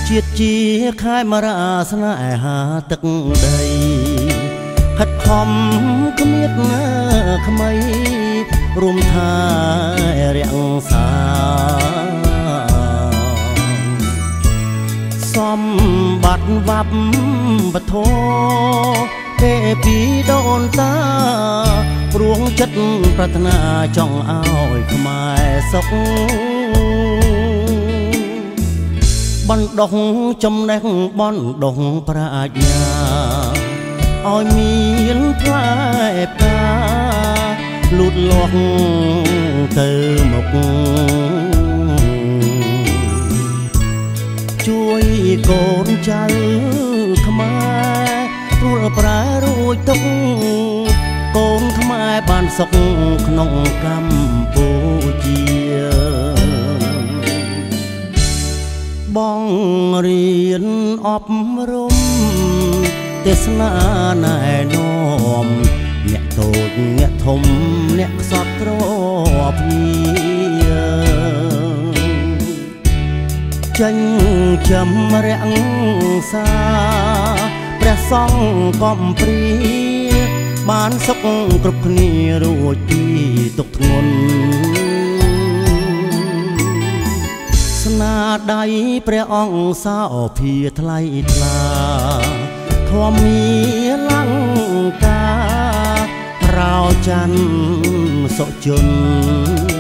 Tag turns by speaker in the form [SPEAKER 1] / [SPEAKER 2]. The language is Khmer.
[SPEAKER 1] ជាតិជាខែមរាស្នេហាទឹកដីខិតខំគ្មៀតណាក្មៃរួមថារាំងសាសំបត្តិវប្បធម៌ទេពីដូនតាព្រួងចិត្តប្រាថ្នាចង់ឲ្យខ្មែរសុខបណ្ដុះចំណេះបណ្ដុះប្រាជ្ញាឲ្យមានផ្លែផ្កាលូតលាស់ទៅមុខជួយកូនចៅខ្មែរព្រួលប្រែរួចទុកកូនខ្មែរបានសុខក្នុងកម្ពុជាបងរៀនអប់រំទេសនាណែនាំអ្នកតូចអ្នកធំអ្នកខ្សត់ទ្រព្យាចេញចំរាំងសាព្រះសង្ឃកំព្រាបានសុខគ្រប់គ្នារួចពីទុក្ខធ្ងន់ស្នាដៃព្រះអង្គសោភាថ្លៃថ្លាធម្មាលង្ការរោច័ន្ទសុជន